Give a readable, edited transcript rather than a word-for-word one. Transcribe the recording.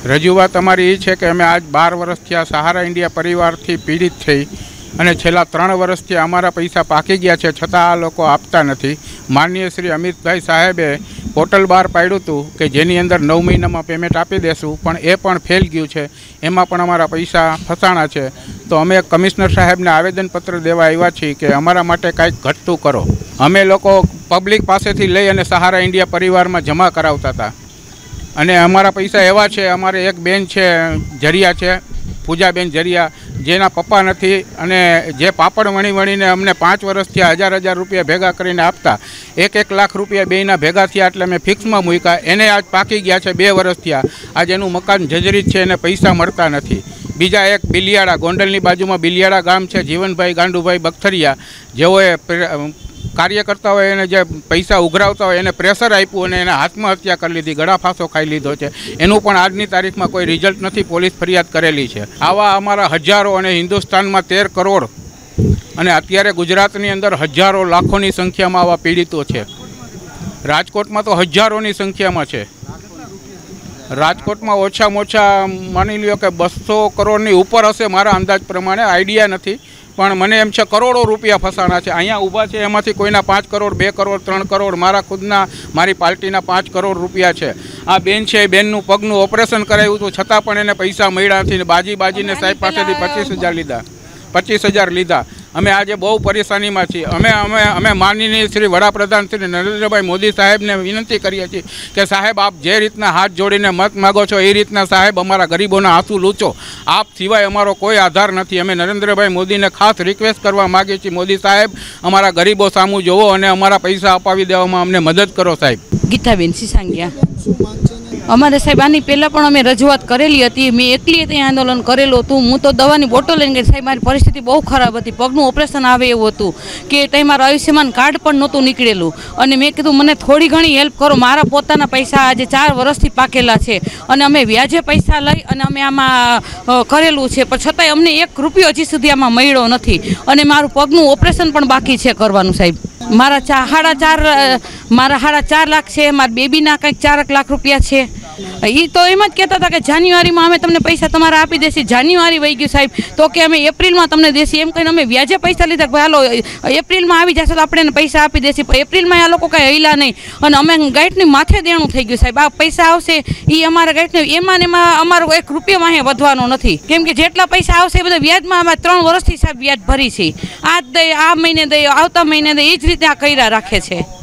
રજૂઆત અમારી એ છે કે અમે આજ 12 વર્ષથી આ સહારા ઇન્ડિયા પરિવારથી પીડિત થઈ અને છેલ્લા 3 વર્ષથી અમારા પૈસા પાકી ગયા છે, છતાં આ લોકો આપતા નથી. માનનીય શ્રી અમિતભાઈ સાહેબે પોર્ટલ બહાર પાડ્યું હતું કે જેની અંદર 9 મહિનામાં પેમેન્ટ આપી દેશું, પણ એ પણ ફેલ ગયું છે. એમાં પણ અમારા પૈસા ફસાણા છે. તો અમે કમિશનર સાહેબને આવેદનપત્ર દેવા આવ્યા છીએ કે અમારા માટે કાંઈક ઘટતું કરો. અમે લોકો પબ્લિક પાસેથી લઈ અને સહારા ઇન્ડિયા પરિવારમાં જમા કરાવતા હતા અને અમારા પૈસા એવા છે. અમારે એક બેન છે જરિયા છે, પૂજાબેન જરિયા, જેના પપ્પા નથી અને જે પાપડ વણીને અમને 5 વર્ષથી 1000 રૂપિયા ભેગા કરીને આપતા. 1 લાખ રૂપિયા બેયના ભેગા થયા એટલે અમે ફિક્સમાં મૂક્યા. એને આજ પાકી ગયા છે 2 વર્ષ થયા. આજ એનું મકાન જર્જરિત છે, એને પૈસા મળતા નથી. બીજા એક બિલિયાળા, ગોંડલની બાજુમાં બિલિયાળા ગામ છે, જીવનભાઈ ગાંડુભાઈ બખતરિયા, જેઓએ કાર્યકર્તા હોય એને જે પૈસા ઉઘરાવતા હોય એને પ્રેશર આપ્યું અને એને આત્મહત્યા કરી લીધી, ગળા ફાંસો ખાઈ લીધો છે. એનું પણ આજની તારીખમાં કોઈ રિઝલ્ટ નથી. પોલીસ ફરિયાદ કરેલી છે. આવા અમારા હજારો અને હિન્દુસ્તાનમાં 13 કરોડ અને અત્યારે ગુજરાતની અંદર હજારો લાખોની સંખ્યામાં આવા પીડિતો છે. રાજકોટમાં તો હજારોની સંખ્યામાં છે. રાજકોટમાં ઓછામાં ઓછા માની લ્યો કે 200 કરોડની ઉપર હશે મારા અંદાજ પ્રમાણે, આઈડિયા નથી, પણ મને એમ છે કરોડો રૂપિયા ફસાણા છે. અહીંયા ઊભા છે એમાંથી કોઈના 5 કરોડ, 2 કરોડ, 3 કરોડ, મારા ખુદના, મારી પાર્ટીના 5 કરોડ રૂપિયા છે. આ બેન છે, એ બેનનું પગનું ઓપરેશન કરાવ્યું હતું, છતાં પણ એને પૈસા મળ્યા નથી. બાજીને સાહેબ પાસેથી 25,000 લીધા. અમે આજે બહુ પરેશાનીમાં છીએ. અમે માનનીય શ્રી વડાપ્રધાન શ્રી નરેન્દ્રભાઈ મોદી સાહેબને વિનંતી કરીએ છીએ કે સાહેબ, આપ જે રીતના હાથ જોડીને મત માગો છો એ રીતના સાહેબ અમારા ગરીબોના આંસુ લૂછો. આપ સિવાય અમારો કોઈ આધાર નથી. અમે નરેન્દ્રભાઈ મોદીને ખાસ રિક્વેસ્ટ કરવા માગીએ છીએ, મોદી સાહેબ અમારા ગરીબો સામું જોવો અને અમારા પૈસા અપાવી દેવામાં અમને મદદ કરો સાહેબ. ગીતાબેન સિસાંગિયા. અમારે સાહેબ આની પહેલાં પણ અમે રજૂઆત કરેલી હતી. મેં એકલીએ ત્યાં આંદોલન કરેલું હતું. હું તો દવાની બોટલ લઈને ગઈ. સાહેબ મારી પરિસ્થિતિ બહુ ખરાબ હતી. પગનું ઓપરેશન આવે એવું હતું કે ત્યાં મારું આયુષ્યમાન કાર્ડ પણ નહોતું નીકળેલું. અને મેં કીધું મને થોડી ઘણી હેલ્પ કરો. મારા પોતાના પૈસા આજે 4 વર્ષથી પાકેલા છે અને અમે વ્યાજે પૈસા લઈ અને અમે આમાં કરેલું છે, પણ છતાંય અમને 1 રૂપિયો હજી સુધી આમાં મળ્યો નથી. અને મારું પગનું ઓપરેશન પણ બાકી છે કરવાનું સાહેબ. મારા 4.5 લાખ છે. મારા બેબીના કંઈક 4 લાખ રૂપિયા છે. એ તો એમ જ કહેતા હતા કે જાન્યુઆરીમાં અમે તમને પૈસા તમારા આપી દેશી. જાન્યુઆરી વહી ગયું સાહેબ, તો કે અમે એપ્રિલમાં તમને દેશી એમ કહીને અમે વ્યાજે પૈસા લીધા. ભાઈ હાલો એપ્રિલમાં આવી જશે તો આપણે એને પૈસા આપી દેશી. પણ એપ્રિલમાં આ લોકો કાંઈ હૈલા નહીં અને અમે ગાંઠની માથે દેણું થઈ ગયું સાહેબ. આ પૈસા આવશે એ અમારા ગાંઠને એમાં અમારો 1 રૂપિયો વાહે વધવાનો નથી, કેમ કે જેટલા પૈસા આવશે એ બધા વ્યાજમાં અમે 3 વર્ષથી સાહેબ વ્યાજ ભરી છે. આ મહિને દઈએ, આવતા મહિને દઈએ, એ જ રીતે આ કર્યા રાખે છે.